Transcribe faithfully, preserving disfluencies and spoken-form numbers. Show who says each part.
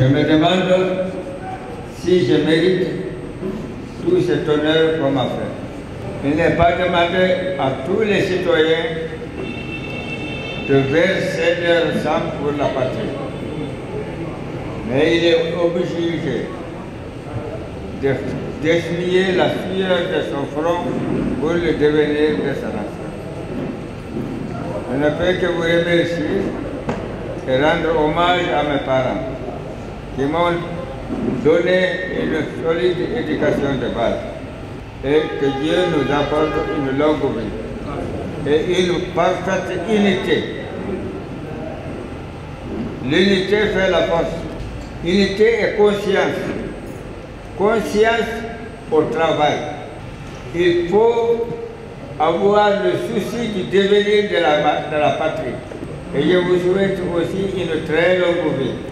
Speaker 1: Je me demande si je mérite tout cet honneur qu'on m'a fait. Il n'est pas demandé à tous les citoyens de verser leur sang pour la patrie. Mais il est obligé de d'essuyer la sueur de son front pour le devenir de sa nation. Je ne peux que vous remercier et rendre hommage à mes parents qui m'ont donné une solide éducation de base et que Dieu nous apporte une longue vie et une parfaite unité. L'unité fait la force. Unité et conscience. Conscience au travail. Il faut avoir le souci du devenir de la, de la patrie. Et je vous souhaite aussi une très longue vie.